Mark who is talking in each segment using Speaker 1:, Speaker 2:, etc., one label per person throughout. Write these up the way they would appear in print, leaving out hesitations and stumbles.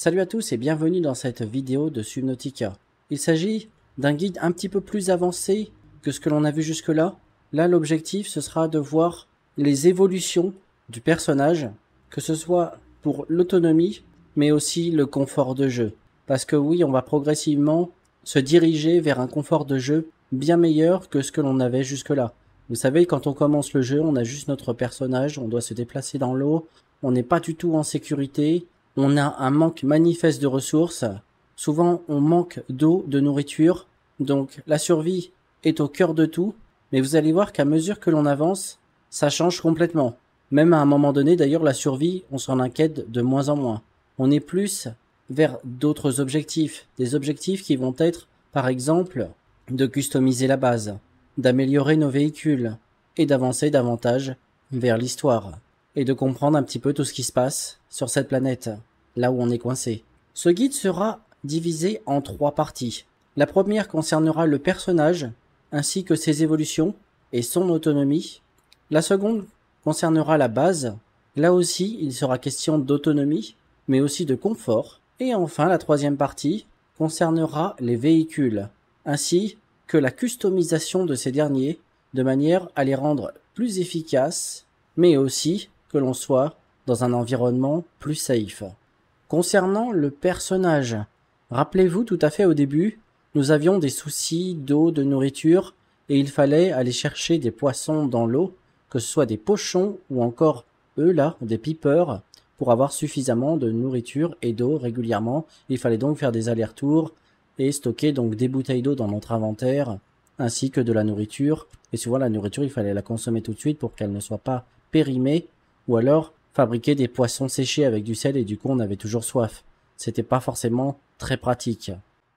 Speaker 1: Salut à tous et bienvenue dans cette vidéo de Subnautica. Il s'agit d'un guide un petit peu plus avancé que ce que l'on a vu jusque-là. Là, l'objectif, ce sera de voir les évolutions du personnage, que ce soit pour l'autonomie, mais aussi le confort de jeu. Parce que oui, on va progressivement se diriger vers un confort de jeu bien meilleur que ce que l'on avait jusque-là. Vous savez, quand on commence le jeu, on a juste notre personnage, on doit se déplacer dans l'eau, on n'est pas du tout en sécurité, on a un manque manifeste de ressources, souvent on manque d'eau, de nourriture, donc la survie est au cœur de tout, mais vous allez voir qu'à mesure que l'on avance, ça change complètement. Même à un moment donné, d'ailleurs, la survie, on s'en inquiète de moins en moins. On est plus vers d'autres objectifs, des objectifs qui vont être, par exemple, de customiser la base, d'améliorer nos véhicules et d'avancer davantage vers l'histoire et de comprendre un petit peu tout ce qui se passe sur cette planète, là où on est coincé. Ce guide sera divisé en 3 parties. La première concernera le personnage ainsi que ses évolutions et son autonomie. La seconde concernera la base. Là aussi, il sera question d'autonomie, mais aussi de confort. Et enfin, la troisième partie concernera les véhicules, ainsi que la customisation de ces derniers, de manière à les rendre plus efficaces, mais aussi que l'on soit dans un environnement plus safe. Concernant le personnage, rappelez-vous tout à fait au début, nous avions des soucis d'eau, de nourriture, et il fallait aller chercher des poissons dans l'eau, que ce soit des pochons ou encore eux là, des pipeurs, pour avoir suffisamment de nourriture et d'eau régulièrement. Il fallait donc faire des allers-retours et stocker donc des bouteilles d'eau dans notre inventaire, ainsi que de la nourriture. Et souvent la nourriture, il fallait la consommer tout de suite pour qu'elle ne soit pas périmée, ou alors fabriquer des poissons séchés avec du sel et du coup on avait toujours soif. C'était pas forcément très pratique.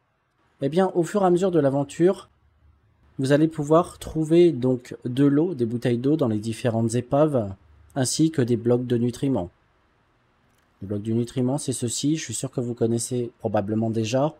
Speaker 1: Eh bien, au fur et à mesure de l'aventure, vous allez pouvoir trouver donc de l'eau, des bouteilles d'eau dans les différentes épaves, ainsi que des blocs de nutriments. Les blocs de nutriments, c'est ceci, je suis sûr que vous connaissez probablement déjà.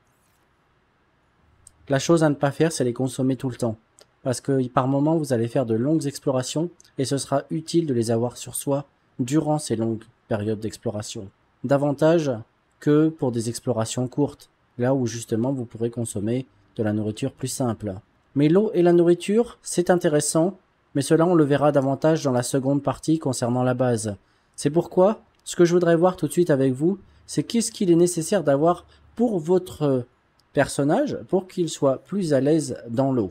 Speaker 1: La chose à ne pas faire, c'est les consommer tout le temps. Parce que par moment, vous allez faire de longues explorations et ce sera utile de les avoir sur soi durant ces longues périodes d'exploration. Davantage que pour des explorations courtes, là où justement vous pourrez consommer de la nourriture plus simple. Mais l'eau et la nourriture, c'est intéressant, mais cela on le verra davantage dans la seconde partie concernant la base. C'est pourquoi, ce que je voudrais voir tout de suite avec vous, c'est qu'est-ce qu'il est nécessaire d'avoir pour votre personnage pour qu'il soit plus à l'aise dans l'eau.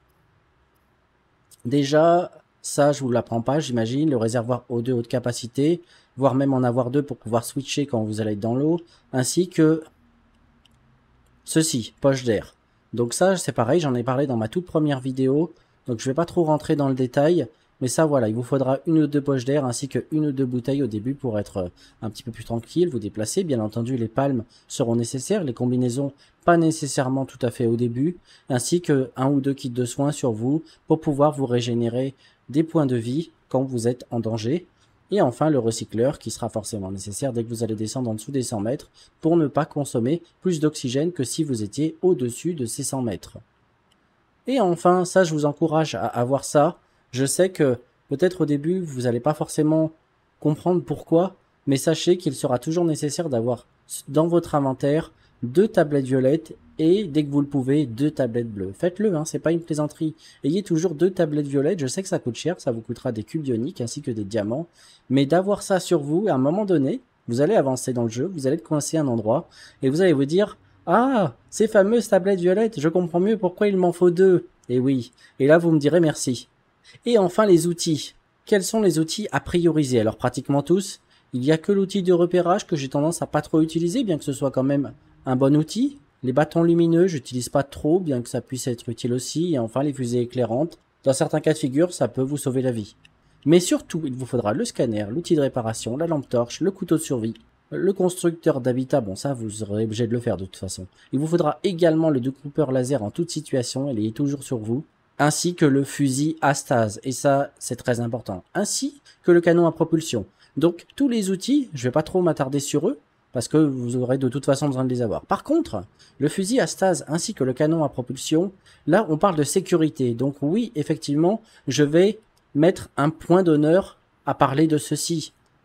Speaker 1: Déjà, ça je vous l'apprends pas, j'imagine, le réservoir O2 haute capacité, voire même en avoir 2 pour pouvoir switcher quand vous allez être dans l'eau, ainsi que ceci, poche d'air. Donc ça c'est pareil, j'en ai parlé dans ma toute première vidéo, donc je vais pas trop rentrer dans le détail, mais ça voilà, il vous faudra 1 ou 2 poches d'air ainsi que 1 ou 2 bouteilles au début pour être un petit peu plus tranquille, vous déplacer. Bien entendu les palmes seront nécessaires, les combinaisons pas nécessairement tout à fait au début, ainsi que 1 ou 2 kits de soins sur vous pour pouvoir vous régénérer des points de vie quand vous êtes en danger. Et enfin le recycleur qui sera forcément nécessaire dès que vous allez descendre en dessous des 100 mètres pour ne pas consommer plus d'oxygène que si vous étiez au-dessus de ces 100 mètres. Et enfin, ça je vous encourage à avoir ça. Je sais que peut-être au début vous n'allez pas forcément comprendre pourquoi, mais sachez qu'il sera toujours nécessaire d'avoir dans votre inventaire 2 tablettes violettes et dès que vous le pouvez 2 tablettes bleues. Faites-le, hein, c'est pas une plaisanterie. Ayez toujours 2 tablettes violettes, je sais que ça coûte cher, ça vous coûtera des cubes ioniques ainsi que des diamants, mais d'avoir ça sur vous, à un moment donné, vous allez avancer dans le jeu, vous allez être coincé à un endroit et vous allez vous dire « Ah, ces fameuses tablettes violettes, je comprends mieux pourquoi il m'en faut 2. » Et oui, et là vous me direz merci. Et enfin les outils. Quels sont les outils à prioriser? Alors pratiquement tous. Il n'y a que l'outil de repérage que j'ai tendance à pas trop utiliser, bien que ce soit quand même un bon outil. Les bâtons lumineux, j'utilise pas trop, bien que ça puisse être utile aussi. Et enfin les fusées éclairantes. Dans certains cas de figure, ça peut vous sauver la vie. Mais surtout, il vous faudra le scanner, l'outil de réparation, la lampe torche, le couteau de survie, le constructeur d'habitat, bon ça vous serez obligé de le faire de toute façon. Il vous faudra également le découpeur laser en toute situation, il est toujours sur vous, ainsi que le fusil à stase, et ça c'est très important, ainsi que le canon à propulsion. Donc tous les outils, je vais pas trop m'attarder sur eux, parce que vous aurez de toute façon besoin de les avoir. Par contre, le fusil à stase ainsi que le canon à propulsion, là on parle de sécurité, donc oui effectivement je vais mettre un point d'honneur à parler de ceci.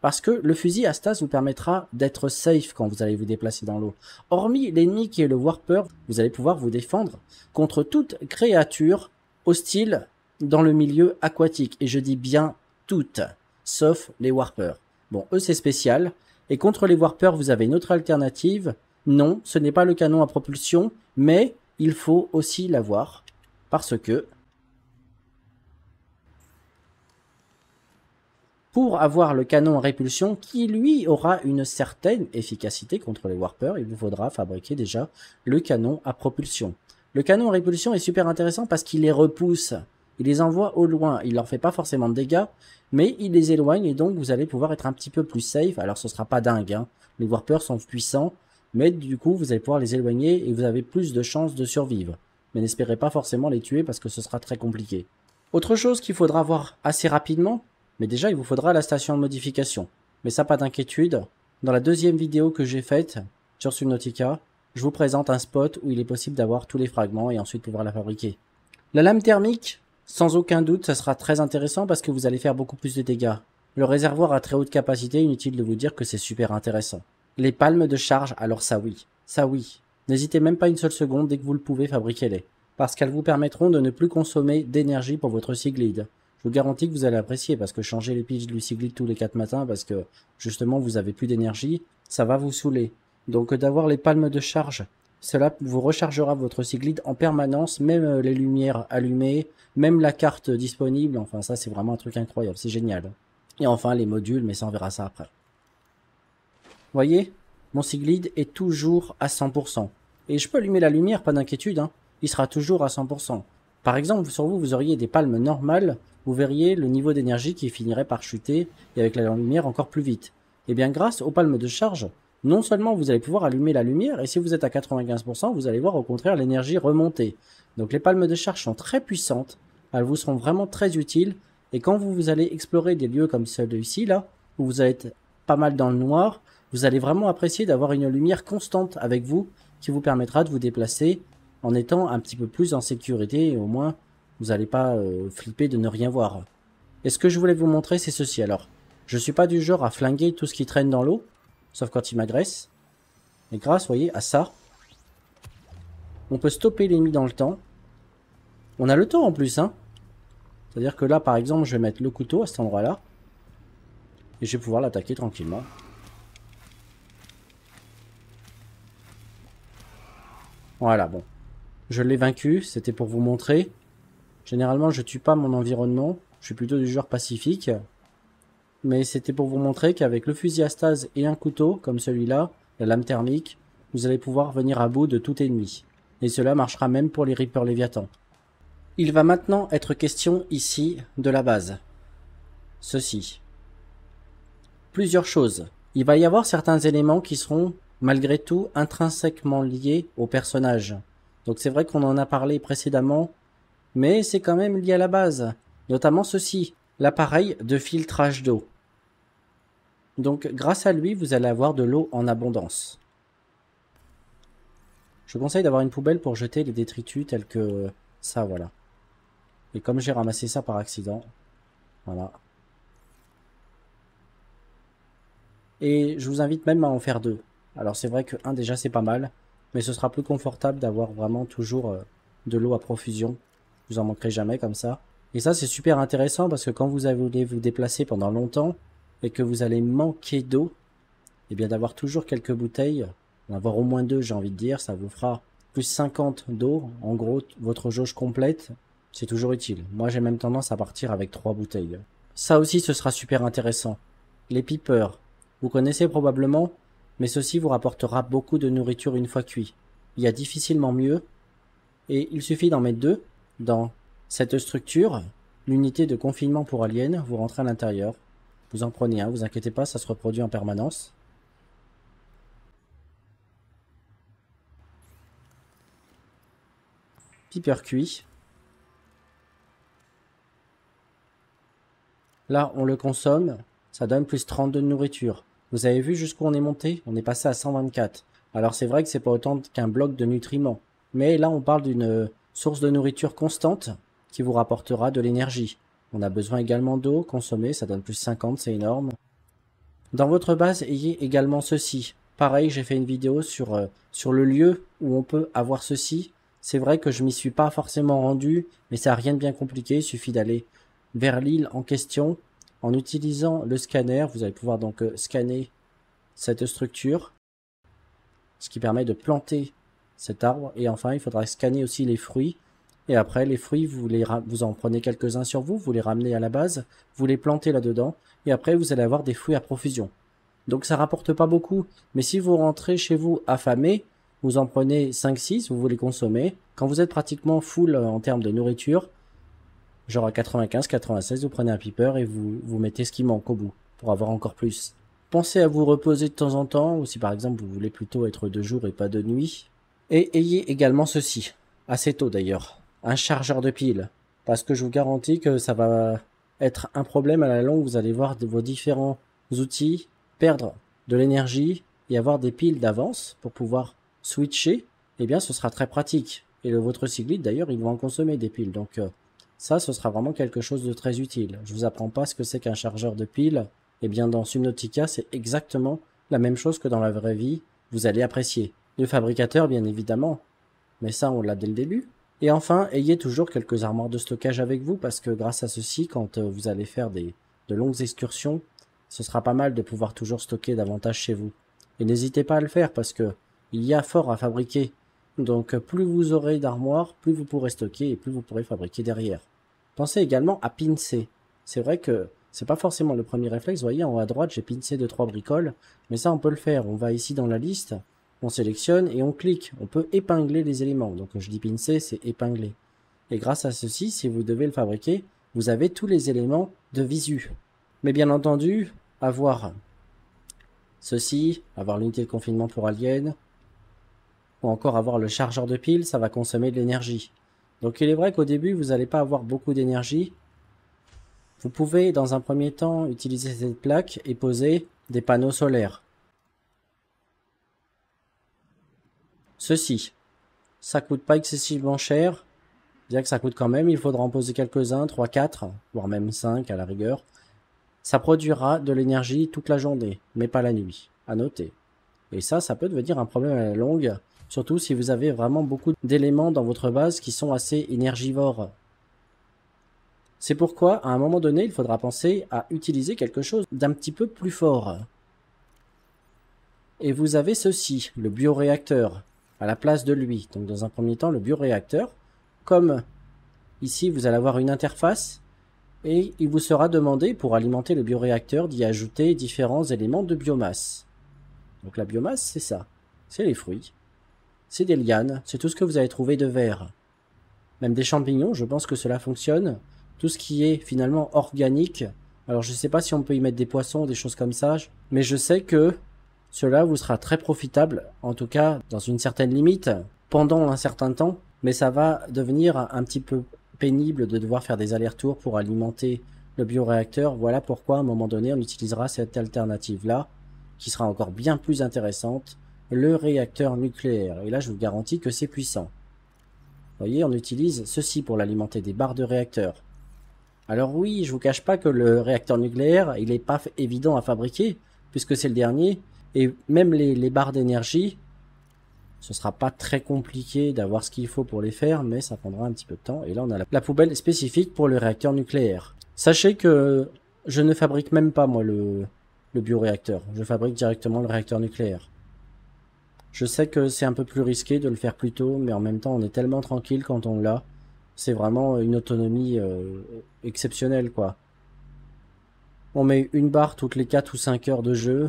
Speaker 1: Parce que le fusil à stase vous permettra d'être safe quand vous allez vous déplacer dans l'eau. Hormis l'ennemi qui est le Warper, vous allez pouvoir vous défendre contre toute créature hostile dans le milieu aquatique. Et je dis bien toutes, sauf les Warpers. Bon, eux c'est spécial. Et contre les Warpers, vous avez une autre alternative. Non, ce n'est pas le canon à propulsion, mais il faut aussi l'avoir. Parce que pour avoir le canon à répulsion qui lui aura une certaine efficacité contre les Warpers, il vous faudra fabriquer déjà le canon à propulsion. Le canon à répulsion est super intéressant parce qu'il les repousse. Il les envoie au loin. Il leur fait pas forcément de dégâts, mais il les éloigne et donc vous allez pouvoir être un petit peu plus safe. Alors ce sera pas dingue, hein. Les Warpers sont puissants, mais du coup vous allez pouvoir les éloigner et vous avez plus de chances de survivre. Mais n'espérez pas forcément les tuer parce que ce sera très compliqué. Autre chose qu'il faudra voir assez rapidement, mais déjà il vous faudra la station de modification. Mais ça, pas d'inquiétude. Dans la deuxième vidéo que j'ai faite sur Subnautica, je vous présente un spot où il est possible d'avoir tous les fragments et ensuite pouvoir la fabriquer. La lame thermique, sans aucun doute, ça sera très intéressant parce que vous allez faire beaucoup plus de dégâts. Le réservoir à très haute capacité, inutile de vous dire que c'est super intéressant. Les palmes de charge, alors ça oui. Ça oui. N'hésitez même pas une seule seconde, dès que vous le pouvez, fabriquez-les. Parce qu'elles vous permettront de ne plus consommer d'énergie pour votre cyclide. Je vous garantis que vous allez apprécier parce que changer les pitchs du cyclide tous les 4 matins parce que justement vous avez plus d'énergie, ça va vous saouler. Donc d'avoir les palmes de charge, cela vous rechargera votre cyclide en permanence, même les lumières allumées, même la carte disponible, enfin ça c'est vraiment un truc incroyable, c'est génial. Et enfin les modules, mais ça on verra ça après. Voyez, mon cyclide est toujours à 100%. Et je peux allumer la lumière, pas d'inquiétude, hein. Il sera toujours à 100%. Par exemple, sur vous, vous auriez des palmes normales, vous verriez le niveau d'énergie qui finirait par chuter, et avec la lumière encore plus vite. Et bien grâce aux palmes de charge, non seulement vous allez pouvoir allumer la lumière, et si vous êtes à 95%, vous allez voir au contraire l'énergie remonter. Donc les palmes de charge sont très puissantes, elles vous seront vraiment très utiles, et quand vous allez explorer des lieux comme celui-ci, là, où vous allez être pas mal dans le noir, vous allez vraiment apprécier d'avoir une lumière constante avec vous, qui vous permettra de vous déplacer en étant un petit peu plus en sécurité, et au moins vous n'allez pas flipper de ne rien voir. Et ce que je voulais vous montrer, c'est ceci. Alors, je suis pas du genre à flinguer tout ce qui traîne dans l'eau, sauf quand il m'agresse. Et grâce, vous voyez, à ça, on peut stopper l'ennemi dans le temps. On a le temps en plus, hein. C'est-à-dire que là, par exemple, je vais mettre le couteau à cet endroit-là, et je vais pouvoir l'attaquer tranquillement. Voilà, bon. Je l'ai vaincu, c'était pour vous montrer. Généralement, je tue pas mon environnement. Je suis plutôt du genre pacifique. Mais c'était pour vous montrer qu'avec le fusil à stase et un couteau, comme celui-là, la lame thermique, vous allez pouvoir venir à bout de tout ennemi. Et cela marchera même pour les Reaper Léviathan. Il va maintenant être question ici de la base. Ceci. Plusieurs choses. Il va y avoir certains éléments qui seront, malgré tout, intrinsèquement liés au personnage. Donc c'est vrai qu'on en a parlé précédemment, mais c'est quand même lié à la base. Notamment ceci, l'appareil de filtrage d'eau. Donc grâce à lui, vous allez avoir de l'eau en abondance. Je vous conseille d'avoir une poubelle pour jeter les détritus tels que ça, voilà. Et comme j'ai ramassé ça par accident, voilà. Et je vous invite même à en faire deux. Alors c'est vrai que un déjà c'est pas mal, mais ce sera plus confortable d'avoir vraiment toujours de l'eau à profusion. Vous en manquerez jamais comme ça. Et ça c'est super intéressant parce que quand vous allez vous déplacer pendant longtemps et que vous allez manquer d'eau, et bien d'avoir toujours quelques bouteilles, d'en avoir au moins deux j'ai envie de dire, ça vous fera plus 50 d'eau, en gros votre jauge complète, c'est toujours utile. Moi j'ai même tendance à partir avec 3 bouteilles. Ça aussi ce sera super intéressant. Les peepers, vous connaissez probablement, mais ceci vous rapportera beaucoup de nourriture une fois cuit. Il y a difficilement mieux, et il suffit d'en mettre deux dans cette structure, l'unité de confinement pour aliens, vous rentrez à l'intérieur, vous en prenez un, vous inquiétez pas, ça se reproduit en permanence. Peeper cuit. Là, on le consomme, ça donne plus 32 de nourriture. Vous avez vu jusqu'où on est monté? On est passé à 124. Alors c'est vrai que c'est pas autant qu'un bloc de nutriments. Mais là, on parle d'une source de nourriture constante qui vous rapportera de l'énergie. On a besoin également d'eau consommée, ça donne plus 50, c'est énorme. Dans votre base, ayez également ceci. Pareil, j'ai fait une vidéo sur le lieu où on peut avoir ceci. C'est vrai que je m'y suis pas forcément rendu, mais ça n'a rien de bien compliqué. Il suffit d'aller vers l'île en question. En utilisant le scanner, vous allez pouvoir donc scanner cette structure, ce qui permet de planter cet arbre. Et enfin, il faudra scanner aussi les fruits. Et après, les fruits, vous en prenez quelques-uns sur vous, vous les ramenez à la base, vous les plantez là-dedans, et après, vous allez avoir des fruits à profusion. Donc ça rapporte pas beaucoup, mais si vous rentrez chez vous affamé, vous en prenez 5-6, vous les consommez. Quand vous êtes pratiquement full en termes de nourriture, genre à 95-96, vous prenez un piper et vous mettez ce qui manque au bout, pour avoir encore plus. Pensez à vous reposer de temps en temps, ou si par exemple vous voulez plutôt être de jour et pas de nuit. Et ayez également ceci, assez tôt d'ailleurs, un chargeur de piles. Parce que je vous garantis que ça va être un problème à la longue, vous allez voir vos différents outils perdre de l'énergie et avoir des piles d'avance pour pouvoir switcher, eh bien ce sera très pratique. Et votre cycliste d'ailleurs, ils vont en consommer des piles. Donc ça, ce sera vraiment quelque chose de très utile. Je vous apprends pas ce que c'est qu'un chargeur de piles. Eh bien dans Subnautica, c'est exactement la même chose que dans la vraie vie. Vous allez apprécier. Le fabricateur, bien évidemment. Mais ça, on l'a dès le début. Et enfin, ayez toujours quelques armoires de stockage avec vous parce que grâce à ceci, quand vous allez faire de longues excursions, ce sera pas mal de pouvoir toujours stocker davantage chez vous. Et n'hésitez pas à le faire parce que il y a fort à fabriquer. Donc plus vous aurez d'armoires, plus vous pourrez stocker et plus vous pourrez fabriquer derrière. Pensez également à pincer. C'est vrai que c'est pas forcément le premier réflexe. Vous voyez en haut à droite, j'ai pincé 2-3 bricoles. Mais ça, on peut le faire. On va ici dans la liste, on sélectionne et on clique. On peut épingler les éléments. Donc je dis pincer, c'est épingler. Et grâce à ceci, si vous devez le fabriquer, vous avez tous les éléments de visu. Mais bien entendu, avoir ceci, avoir l'unité de confinement pour aliens, ou encore avoir le chargeur de piles, ça va consommer de l'énergie. Donc il est vrai qu'au début, vous n'allez pas avoir beaucoup d'énergie. Vous pouvez, dans un premier temps, utiliser cette plaque et poser des panneaux solaires. Ceci, ça coûte pas excessivement cher, bien que ça coûte quand même, il faudra en poser quelques-uns, 3, 4, voire même 5 à la rigueur. Ça produira de l'énergie toute la journée, mais pas la nuit, à noter. Et ça peut devenir un problème à la longue, surtout si vous avez vraiment beaucoup d'éléments dans votre base qui sont assez énergivores. C'est pourquoi, à un moment donné, il faudra penser à utiliser quelque chose d'un petit peu plus fort. Et vous avez ceci, le bioréacteur, à la place de lui. Donc dans un premier temps, le bioréacteur, comme ici vous allez avoir une interface, et il vous sera demandé, pour alimenter le bioréacteur, d'y ajouter différents éléments de biomasse. Donc la biomasse, c'est ça. C'est les fruits. C'est des lianes. C'est tout ce que vous allez trouver de vert. Même des champignons, je pense que cela fonctionne. Tout ce qui est finalement organique. Alors je ne sais pas si on peut y mettre des poissons, des choses comme ça. Mais je sais que cela vous sera très profitable. En tout cas, dans une certaine limite. Pendant un certain temps. Mais ça va devenir un petit peu pénible de devoir faire des allers-retours pour alimenter le bioréacteur. Voilà pourquoi à un moment donné on utilisera cette alternative là qui sera encore bien plus intéressante, le réacteur nucléaire. Et là je vous garantis que c'est puissant. Vous voyez, on utilise ceci pour l'alimenter, des barres de réacteur. Alors oui, je vous cache pas que le réacteur nucléaire il n'est pas évident à fabriquer puisque c'est le dernier et même les barres d'énergie, ce sera pas très compliqué d'avoir ce qu'il faut pour les faire, mais ça prendra un petit peu de temps. Et là, on a la poubelle spécifique pour le réacteur nucléaire. Sachez que je ne fabrique même pas, moi, le bioréacteur. Je fabrique directement le réacteur nucléaire. Je sais que c'est un peu plus risqué de le faire plus tôt, mais en même temps, on est tellement tranquille quand on l'a. C'est vraiment une autonomie exceptionnelle, quoi. On met une barre toutes les 4 ou 5 heures de jeu.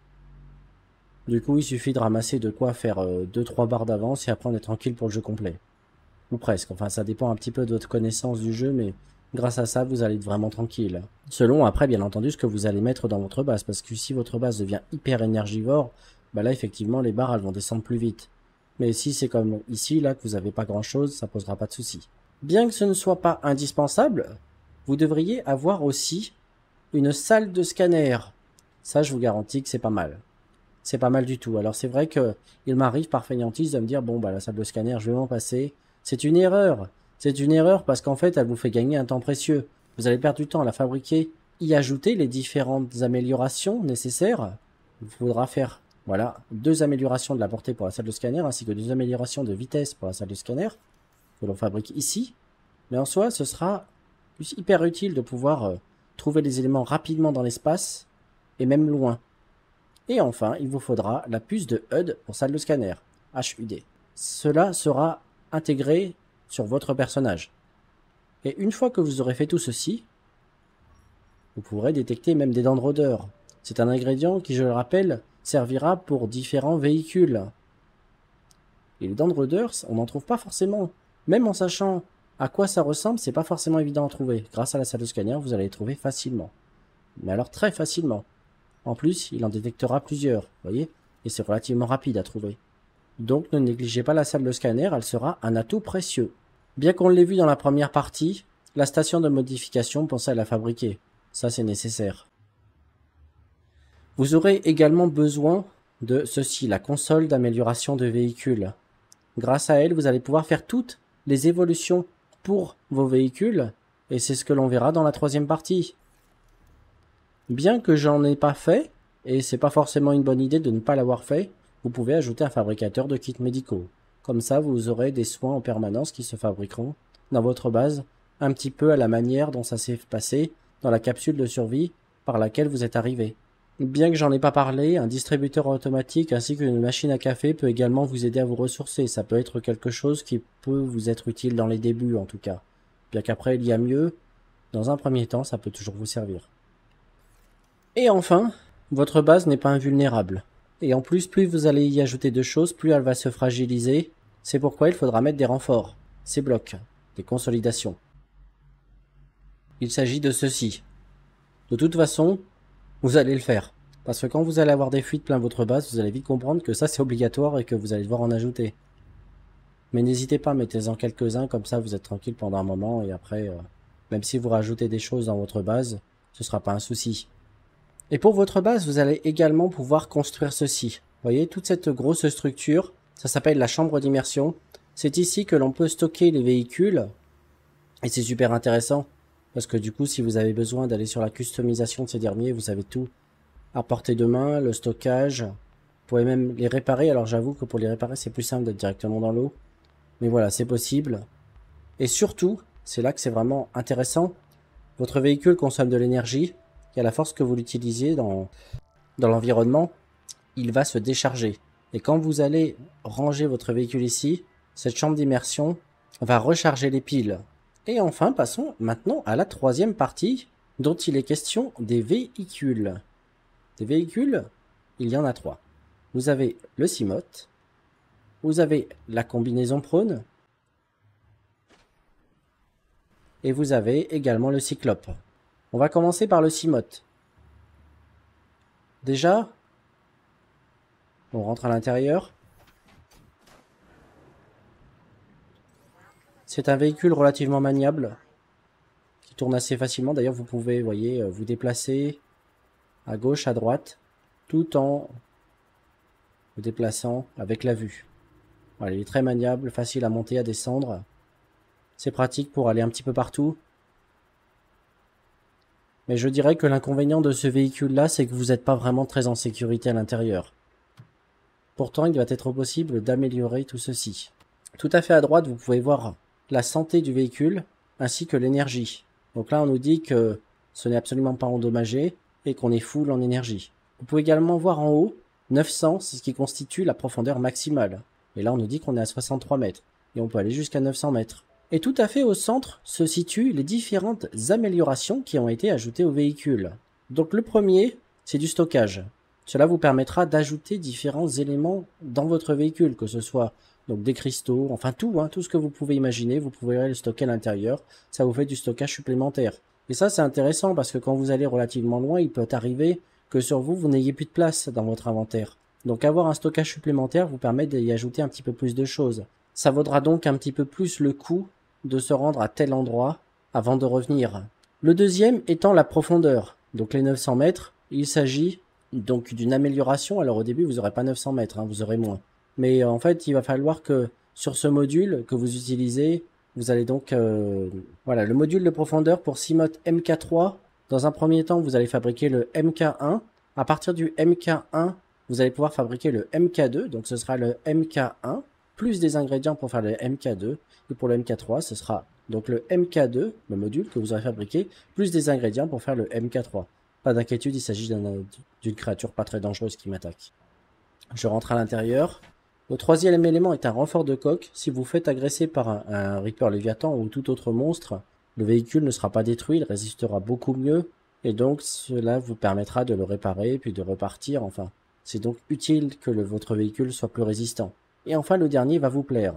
Speaker 1: Du coup, il suffit de ramasser de quoi faire 2-3 barres d'avance et après on est tranquille pour le jeu complet. Ou presque, enfin ça dépend un petit peu de votre connaissance du jeu, mais grâce à ça, vous allez être vraiment tranquille. Selon après, bien entendu, ce que vous allez mettre dans votre base, parce que si votre base devient hyper énergivore, bah là effectivement les barres elles vont descendre plus vite. Mais si c'est comme ici, là, que vous n'avez pas grand chose, ça posera pas de soucis. Bien que ce ne soit pas indispensable, vous devriez avoir aussi une salle de scanner. Ça, je vous garantis que c'est pas mal. C'est pas mal du tout. Alors c'est vrai que il m'arrive par fainéantise de me dire bon bah la salle de scanner je vais m'en passer. C'est une erreur. C'est une erreur parce qu'en fait elle vous fait gagner un temps précieux. Vous allez perdre du temps à la fabriquer y ajouter les différentes améliorations nécessaires, il faudra faire voilà, 2 améliorations de la portée pour la salle de scanner, ainsi que 2 améliorations de vitesse pour la salle de scanner, que l'on fabrique ici. Mais en soi, ce sera hyper utile de pouvoir trouver les éléments rapidement dans l'espace, et même loin. Et enfin, il vous faudra la puce de HUD pour salle de scanner, HUD. Cela sera intégré sur votre personnage. Et une fois que vous aurez fait tout ceci, vous pourrez détecter même des dents de rôdeur. C'est un ingrédient qui, je le rappelle, servira pour différents véhicules. Et les dents de rôdeur, on n'en trouve pas forcément. Même en sachant à quoi ça ressemble, c'est pas forcément évident à trouver. Grâce à la salle de scanner, vous allez les trouver facilement. Mais alors très facilement. En plus, il en détectera plusieurs, voyez, et c'est relativement rapide à trouver. Donc ne négligez pas la salle de scanner, elle sera un atout précieux. Bien qu'on l'ait vu dans la première partie, la station de modification, pensez à la fabriquer. Ça, c'est nécessaire. Vous aurez également besoin de ceci, la console d'amélioration de véhicules. Grâce à elle, vous allez pouvoir faire toutes les évolutions pour vos véhicules, et c'est ce que l'on verra dans la 3e partie. Bien que j'en ai pas fait, et c'est pas forcément une bonne idée de ne pas l'avoir fait, vous pouvez ajouter un fabricateur de kits médicaux. Comme ça, vous aurez des soins en permanence qui se fabriqueront dans votre base, un petit peu à la manière dont ça s'est passé dans la capsule de survie par laquelle vous êtes arrivé. Bien que j'en ai pas parlé, un distributeur automatique ainsi qu'une machine à café peut également vous aider à vous ressourcer. Ça peut être quelque chose qui peut vous être utile dans les débuts en tout cas. Bien qu'après il y a mieux, dans un premier temps ça peut toujours vous servir. Et enfin, votre base n'est pas invulnérable. Et en plus, plus vous allez y ajouter de choses, plus elle va se fragiliser. C'est pourquoi il faudra mettre des renforts, ces blocs, des consolidations. Il s'agit de ceci. De toute façon, vous allez le faire. Parce que quand vous allez avoir des fuites plein votre base, vous allez vite comprendre que ça c'est obligatoire et que vous allez devoir en ajouter. Mais n'hésitez pas, mettez-en quelques-uns, comme ça vous êtes tranquille pendant un moment et après, même si vous rajoutez des choses dans votre base, ce sera pas un souci. Et pour votre base, vous allez également pouvoir construire ceci. Vous voyez, toute cette grosse structure, ça s'appelle la chambre d'immersion. C'est ici que l'on peut stocker les véhicules. Et c'est super intéressant. Parce que du coup, si vous avez besoin d'aller sur la customisation de ces derniers, vous avez tout à portée de main, le stockage. Vous pouvez même les réparer. Alors j'avoue que pour les réparer, c'est plus simple d'être directement dans l'eau. Mais voilà, c'est possible. Et surtout, c'est là que c'est vraiment intéressant. Votre véhicule consomme de l'énergie. Et à la force que vous l'utilisiez dans l'environnement, il va se décharger. Et quand vous allez ranger votre véhicule ici, cette chambre d'immersion va recharger les piles. Et enfin, passons maintenant à la 3e partie, dont il est question des véhicules. Des véhicules, il y en a 3. Vous avez le Cimote, vous avez la combinaison prône, et vous avez également le Cyclope. On va commencer par le Cimote. Déjà, on rentre à l'intérieur. C'est un véhicule relativement maniable, qui tourne assez facilement. D'ailleurs, vous pouvez, voyez, vous déplacer à gauche, à droite, tout en vous déplaçant avec la vue. Voilà, il est très maniable, facile à monter, à descendre. C'est pratique pour aller un petit peu partout. Mais je dirais que l'inconvénient de ce véhicule-là, c'est que vous n'êtes pas vraiment très en sécurité à l'intérieur. Pourtant, il va être possible d'améliorer tout ceci. Tout à fait à droite, vous pouvez voir la santé du véhicule, ainsi que l'énergie. Donc là, on nous dit que ce n'est absolument pas endommagé, et qu'on est full en énergie. Vous pouvez également voir en haut, 900, c'est ce qui constitue la profondeur maximale. Et là, on nous dit qu'on est à 63 mètres, et on peut aller jusqu'à 900 mètres. Et tout à fait au centre se situent les différentes améliorations qui ont été ajoutées au véhicule. Donc le premier, c'est du stockage. Cela vous permettra d'ajouter différents éléments dans votre véhicule, que ce soit donc des cristaux, enfin tout, tout ce que vous pouvez imaginer, vous pouvez le stocker à l'intérieur, ça vous fait du stockage supplémentaire. Et ça c'est intéressant parce que quand vous allez relativement loin, il peut arriver que sur vous, vous n'ayez plus de place dans votre inventaire. Donc avoir un stockage supplémentaire vous permet d'y ajouter un petit peu plus de choses. Ça vaudra donc un petit peu plus le coût de se rendre à tel endroit avant de revenir. Le deuxième étant la profondeur. Donc les 900 mètres, il s'agit donc d'une amélioration. Alors au début vous n'aurez pas 900 mètres, vous aurez moins. Mais en fait il va falloir que sur ce module que vous utilisez, vous allez donc... voilà, le module de profondeur pour Cimote MK3 Dans un premier temps, vous allez fabriquer le MK1. À partir du MK1, vous allez pouvoir fabriquer le MK2. Donc ce sera le MK1 plus des ingrédients pour faire le MK2. Et pour le MK3, ce sera donc le MK2, le module que vous aurez fabriqué, plus des ingrédients pour faire le MK3. Pas d'inquiétude, il s'agit d'une créature pas très dangereuse qui m'attaque. Je rentre à l'intérieur. Le troisième élément est un renfort de coque. Si vous faites agresser par un Reaper Léviathan ou tout autre monstre, le véhicule ne sera pas détruit, il résistera beaucoup mieux. Et donc cela vous permettra de le réparer puis de repartir. Enfin, c'est donc utile que votre véhicule soit plus résistant. Et enfin, le dernier va vous plaire.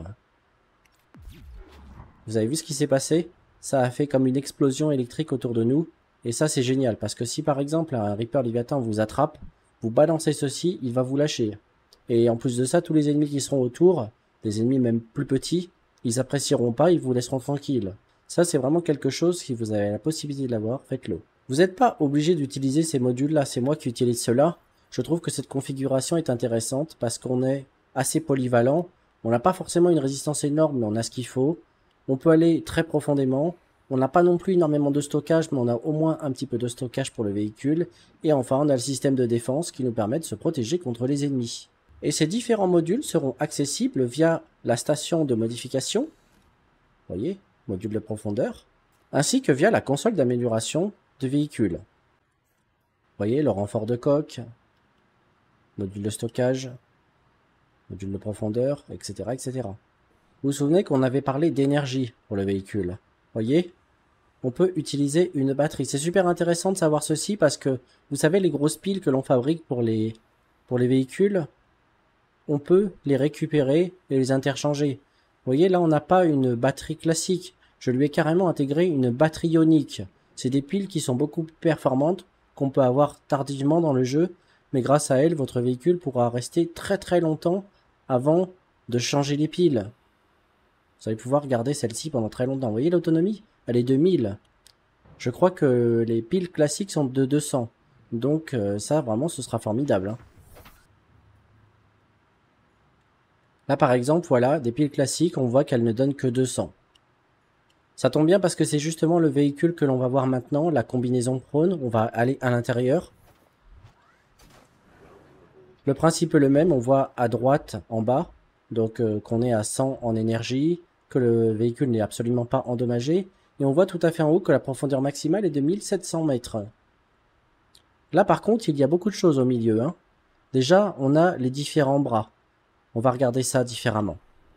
Speaker 1: Vous avez vu ce qui s'est passé? Ça a fait comme une explosion électrique autour de nous. Et ça, c'est génial. Parce que si par exemple un Reaper Léviathan vous attrape, vous balancez ceci, il va vous lâcher. Et en plus de ça, tous les ennemis qui seront autour, des ennemis même plus petits, ils apprécieront pas, ils vous laisseront tranquille. Ça, c'est vraiment quelque chose, si vous avez la possibilité de l'avoir, faites-le. Vous n'êtes pas obligé d'utiliser ces modules-là, c'est moi qui utilise cela. Je trouve que cette configuration est intéressante parce qu'on est assez polyvalent. On n'a pas forcément une résistance énorme, mais on a ce qu'il faut. On peut aller très profondément. On n'a pas non plus énormément de stockage, mais on a au moins un petit peu de stockage pour le véhicule. Et enfin, on a le système de défense qui nous permet de se protéger contre les ennemis. Et ces différents modules seront accessibles via la station de modification. Vous voyez, module de profondeur. Ainsi que via la console d'amélioration de véhicule. Vous voyez, le renfort de coque, module de stockage, module de profondeur, etc. etc. Vous vous souvenez qu'on avait parlé d'énergie pour le véhicule. Vous voyez, on peut utiliser une batterie. C'est super intéressant de savoir ceci parce que, vous savez, les grosses piles que l'on fabrique pour les véhicules, on peut les récupérer et les interchanger. Vous voyez, là, on n'a pas une batterie classique. Je lui ai carrément intégré une batterie ionique. C'est des piles qui sont beaucoup plus performantes, qu'on peut avoir tardivement dans le jeu, mais grâce à elles, votre véhicule pourra rester très très longtemps avant de changer les piles. Vous allez pouvoir garder celle-ci pendant très longtemps. Vous voyez l'autonomie? Elle est de 1000. Je crois que les piles classiques sont de 200. Donc ça, vraiment, ce sera formidable. Hein. Là, par exemple, voilà, des piles classiques, on voit qu'elles ne donnent que 200. Ça tombe bien parce que c'est justement le véhicule que l'on va voir maintenant, la combinaison prône. On va aller à l'intérieur. Le principe est le même, on voit à droite, en bas, donc qu'on est à 100 en énergie, que le véhicule n'est absolument pas endommagé. Et on voit tout à fait en haut que la profondeur maximale est de 1700 mètres. Là, par contre, il y a beaucoup de choses au milieu. Hein. Déjà, on a les différents bras. On va regarder ça différemment.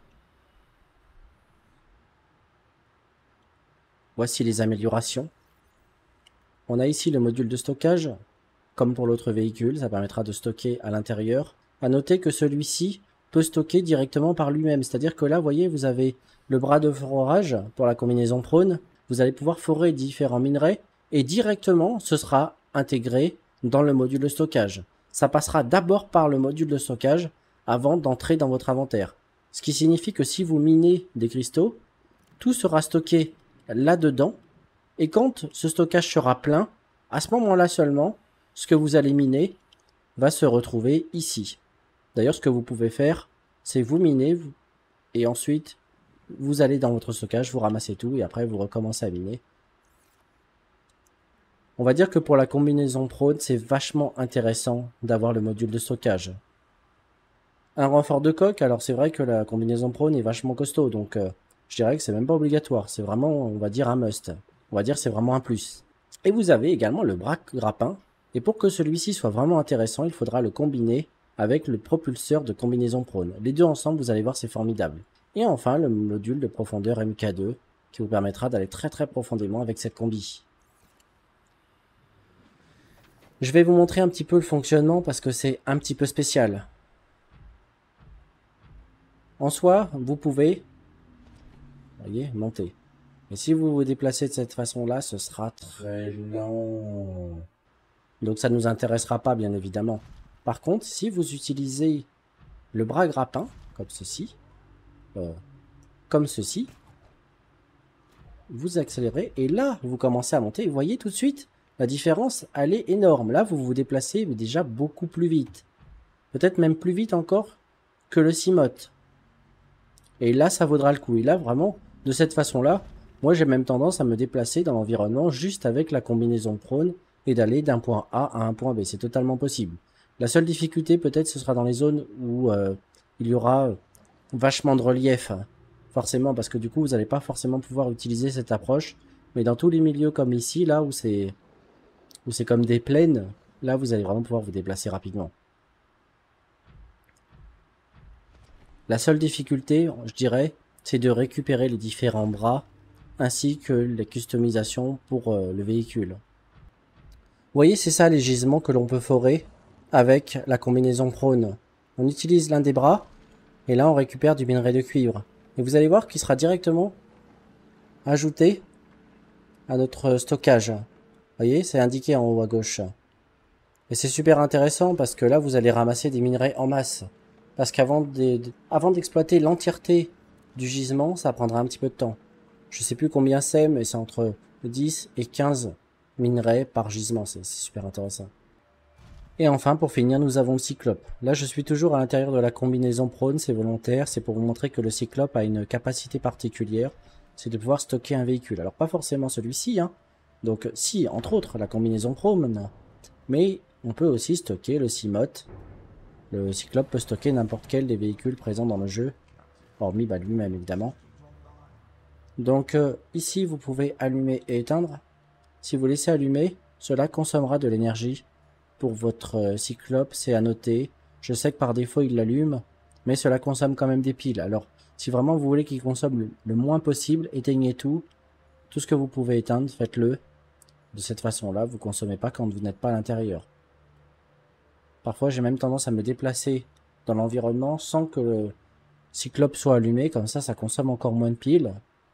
Speaker 1: Voici les améliorations. On a ici le module de stockage. Comme pour l'autre véhicule, ça permettra de stocker à l'intérieur. À noter que celui-ci peut stocker directement par lui-même. C'est-à-dire que là, vous voyez, vous avez le bras de forage pour la combinaison prône. Vous allez pouvoir forer différents minerais et directement, ce sera intégré dans le module de stockage. Ça passera d'abord par le module de stockage avant d'entrer dans votre inventaire. Ce qui signifie que si vous minez des cristaux, tout sera stocké là-dedans. Et quand ce stockage sera plein, à ce moment-là seulement, ce que vous allez miner va se retrouver ici. D'ailleurs, ce que vous pouvez faire, c'est vous miner et ensuite vous allez dans votre stockage, vous ramassez tout et après vous recommencez à miner. On va dire que pour la combinaison prône, c'est vachement intéressant d'avoir le module de stockage. Un renfort de coque, alors c'est vrai que la combinaison prône est vachement costaud, donc je dirais que c'est même pas obligatoire. C'est vraiment, on va dire, un must. On va dire c'est vraiment un plus. Et vous avez également le bras grappin. Et pour que celui-ci soit vraiment intéressant, il faudra le combiner avec le propulseur de combinaison prône. Les deux ensemble, vous allez voir, c'est formidable. Et enfin, le module de profondeur MK2 qui vous permettra d'aller très très profondément avec cette combi. Je vais vous montrer un petit peu le fonctionnement parce que c'est un petit peu spécial. En soi, vous pouvez, voyez, monter. Et si vous vous déplacez de cette façon-là, ce sera très long. Donc ça ne nous intéressera pas, bien évidemment. Par contre, si vous utilisez le bras grappin, comme ceci, vous accélérez et là, vous commencez à monter. Vous voyez tout de suite, la différence, elle est énorme. Là, vous vous déplacez déjà beaucoup plus vite. Peut-être même plus vite encore que le Cimote. Et là, ça vaudra le coup. Et là, vraiment, de cette façon-là, Moi, j'ai même tendance à me déplacer dans l'environnement juste avec la combinaison prone et d'aller d'un point A à un point B. C'est totalement possible. La seule difficulté, peut-être, ce sera dans les zones où il y aura vachement de relief. Forcément, parce que du coup, vous n'allez pas forcément pouvoir utiliser cette approche. Mais dans tous les milieux comme ici, là où c'est comme des plaines, là, vous allez vraiment pouvoir vous déplacer rapidement. La seule difficulté, je dirais, c'est de récupérer les différents bras ainsi que les customisations pour le véhicule. Vous voyez, c'est ça les gisements que l'on peut forer avec la combinaison prone. On utilise l'un des bras et là on récupère du minerai de cuivre. Et vous allez voir qu'il sera directement ajouté à notre stockage. Vous voyez, c'est indiqué en haut à gauche. Et c'est super intéressant parce que là vous allez ramasser des minerais en masse. Parce qu'avant d'exploiter l'entièreté du gisement, ça prendra un petit peu de temps. Je sais plus combien c'est, mais c'est entre 10 et 15 minerais par gisement. C'est super intéressant. Et enfin, pour finir, nous avons le Cyclope. Là, je suis toujours à l'intérieur de la combinaison prone, c'est volontaire. C'est pour vous montrer que le Cyclope a une capacité particulière. C'est de pouvoir stocker un véhicule. Alors, pas forcément celui-ci, hein. Donc, si, entre autres, la combinaison prone. Mais on peut aussi stocker le Cimote. Le Cyclope peut stocker n'importe quel des véhicules présents dans le jeu. Hormis lui-même, évidemment. Donc ici, vous pouvez allumer et éteindre. Si vous laissez allumer, cela consommera de l'énergie pour votre Cyclope, c'est à noter. Je sais que par défaut, il l'allume, mais cela consomme quand même des piles. Alors, si vraiment vous voulez qu'il consomme le moins possible, éteignez tout. Tout ce que vous pouvez éteindre, faites-le. De cette façon-là, vous ne consommez pas quand vous n'êtes pas à l'intérieur. Parfois, j'ai même tendance à me déplacer dans l'environnement sans que le Cyclope soit allumé. Comme ça consomme encore moins de piles.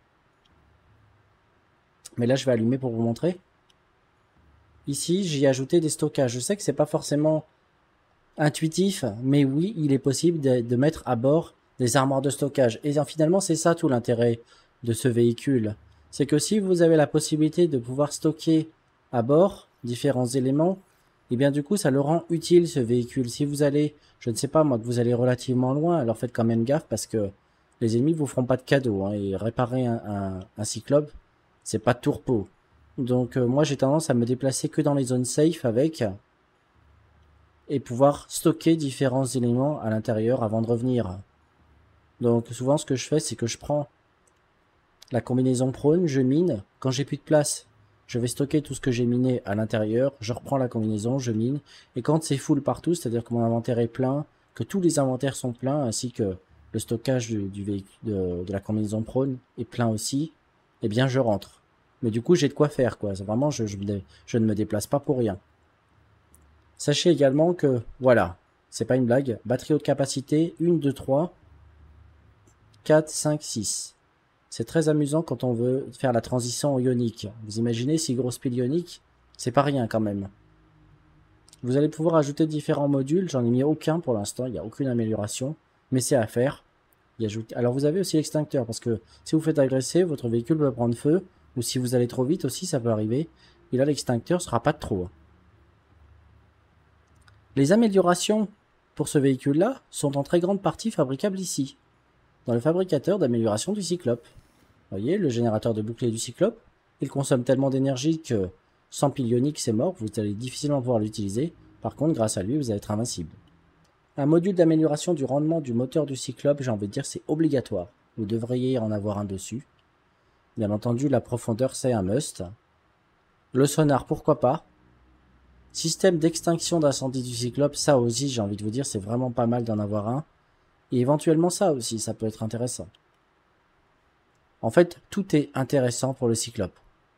Speaker 1: Mais là, je vais allumer pour vous montrer. Ici, j'y ai ajouté des stockages. Je sais que c'est pas forcément intuitif, mais oui, il est possible de mettre à bord des armoires de stockage. Et finalement, c'est ça tout l'intérêt de ce véhicule. C'est que si vous avez la possibilité de pouvoir stocker à bord différents éléments, et bien du coup, ça le rend utile ce véhicule. Si vous allez, je ne sais pas moi, que vous allez relativement loin, alors faites quand même gaffe parce que les ennemis vous feront pas de cadeau. Hein, et réparer un Cyclope, c'est pas de tourpeau. Donc moi j'ai tendance à me déplacer que dans les zones safe avec et pouvoir stocker différents éléments à l'intérieur avant de revenir. Donc souvent ce que je fais c'est que je prends la combinaison prone, je mine, quand j'ai plus de place je vais stocker tout ce que j'ai miné à l'intérieur, je reprends la combinaison, je mine, et quand c'est full partout, c'est-à-dire que mon inventaire est plein, que tous les inventaires sont pleins, ainsi que le stockage du véhicule, de la combinaison prone est plein aussi, eh bien je rentre. Mais du coup j'ai de quoi faire, quoi. Vraiment je ne me déplace pas pour rien. Sachez également que, voilà, c'est pas une blague, batterie haute capacité, 1, 2, 3, 4, 5, 6. C'est très amusant quand on veut faire la transition ionique. Vous imaginez 6 grosses piles ioniques, c'est pas rien quand même. Vous allez pouvoir ajouter différents modules, j'en ai mis aucun pour l'instant, il n'y a aucune amélioration, mais c'est à faire. Alors vous avez aussi l'extincteur, parce que si vous faites agresser, votre véhicule peut prendre feu, ou si vous allez trop vite aussi, ça peut arriver. Et là l'extincteur sera pas de trop. Les améliorations pour ce véhicule-là sont en très grande partie fabricables ici, dans le fabricateur d'amélioration du Cyclope. Vous voyez, le générateur de bouclier du Cyclope, il consomme tellement d'énergie que sans pile ionique, c'est mort, vous allez difficilement pouvoir l'utiliser. Par contre, grâce à lui, vous allez être invincible. Un module d'amélioration du rendement du moteur du Cyclope, j'ai envie de dire, c'est obligatoire. Vous devriez en avoir un dessus. Bien entendu, la profondeur, c'est un must. Le sonar, pourquoi pas. Système d'extinction d'incendie du Cyclope, ça aussi, j'ai envie de vous dire, c'est vraiment pas mal d'en avoir un. Et éventuellement ça aussi, ça peut être intéressant. En fait, tout est intéressant pour le Cyclope.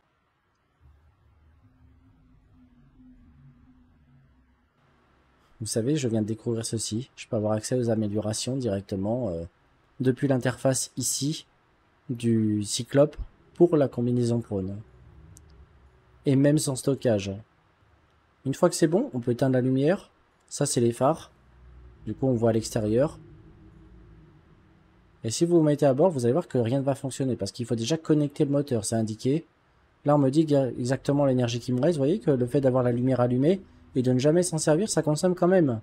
Speaker 1: Vous savez, je viens de découvrir ceci. Je peux avoir accès aux améliorations directement depuis l'interface ici du Cyclope pour la combinaison prone. Et même sans stockage. Une fois que c'est bon, on peut éteindre la lumière. Ça, c'est les phares. Du coup, on voit à l'extérieur. Et si vous vous mettez à bord, vous allez voir que rien ne va fonctionner parce qu'il faut déjà connecter le moteur, c'est indiqué. Là, on me dit exactement l'énergie qui me reste. Vous voyez que le fait d'avoir la lumière allumée et de ne jamais s'en servir, ça consomme quand même.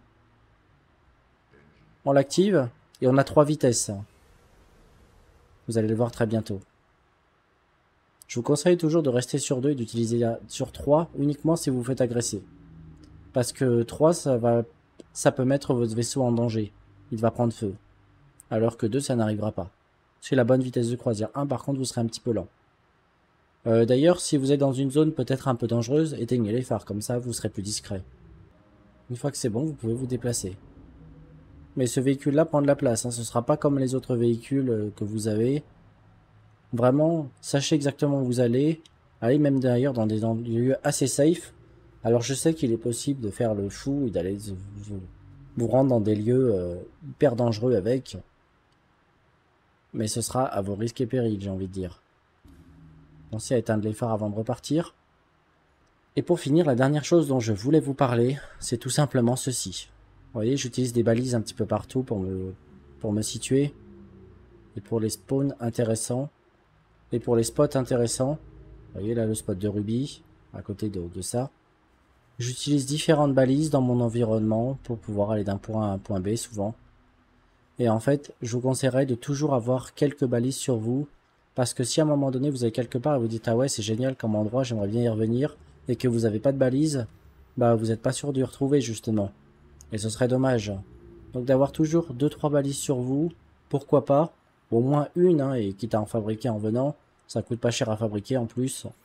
Speaker 1: On l'active et on a 3 vitesses. Vous allez le voir très bientôt. Je vous conseille toujours de rester sur 2 et d'utiliser sur 3 uniquement si vous vous faites agresser. Parce que 3, ça peut mettre votre vaisseau en danger. Il va prendre feu. Alors que 2, ça n'arrivera pas. C'est la bonne vitesse de croisière. 1, par contre, vous serez un petit peu lent. D'ailleurs, si vous êtes dans une zone peut-être un peu dangereuse, éteignez les phares. Comme ça, vous serez plus discret. Une fois que c'est bon, vous pouvez vous déplacer. Mais ce véhicule-là prend de la place. Hein. Ce ne sera pas comme les autres véhicules que vous avez. Vraiment, sachez exactement où vous allez. Allez même d'ailleurs dans des lieux assez safe. Alors je sais qu'il est possible de faire le fou et d'aller vous rendre dans des lieux hyper dangereux avec. Mais ce sera à vos risques et périls, j'ai envie de dire. Pensez à éteindre les phares avant de repartir. Et pour finir, la dernière chose dont je voulais vous parler, c'est tout simplement ceci. Vous voyez, j'utilise des balises un petit peu partout pour me situer. Et pour les spawns intéressants. Et pour les spots intéressants. Vous voyez là le spot de Ruby, à côté de ça. J'utilise différentes balises dans mon environnement pour pouvoir aller d'un point à un point B souvent. Et en fait, je vous conseillerais de toujours avoir quelques balises sur vous. Parce que si à un moment donné vous avez quelque part et vous dites ah ouais c'est génial comme endroit, j'aimerais bien y revenir. Et que vous n'avez pas de balise, bah vous n'êtes pas sûr d'y retrouver justement. Et ce serait dommage. Donc d'avoir toujours 2-3 balises sur vous, pourquoi pas. Au moins une, hein, et quitte à en fabriquer en venant. Ça coûte pas cher à fabriquer en plus. Vous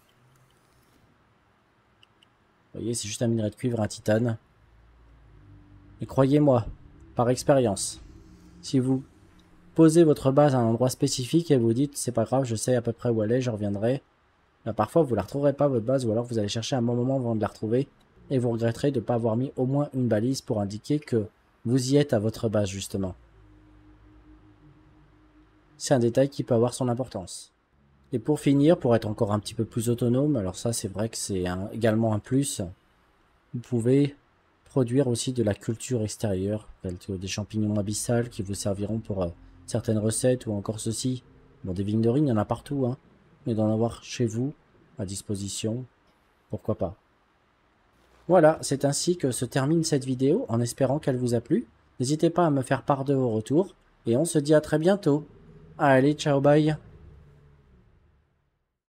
Speaker 1: voyez, c'est juste un minerai de cuivre, un titane. Et croyez-moi, par expérience, si vous posez votre base à un endroit spécifique et vous dites c'est pas grave, je sais à peu près où elle est, je reviendrai. Bah, parfois vous la retrouverez pas votre base ou alors vous allez chercher un bon moment avant de la retrouver et vous regretterez de ne pas avoir mis au moins une balise pour indiquer que vous y êtes à votre base justement. C'est un détail qui peut avoir son importance. Et pour finir, pour être encore un petit peu plus autonome, alors ça c'est vrai que c'est également un plus, vous pouvez produire aussi de la culture extérieure, telle que des champignons abyssales qui vous serviront pour certaines recettes ou encore ceci. Bon, des vignes de riz, il y en a partout, hein, mais d'en avoir chez vous, à disposition, pourquoi pas. Voilà, c'est ainsi que se termine cette vidéo, en espérant qu'elle vous a plu. N'hésitez pas à me faire part de vos retours, et on se dit à très bientôt. Allez, ciao, bye.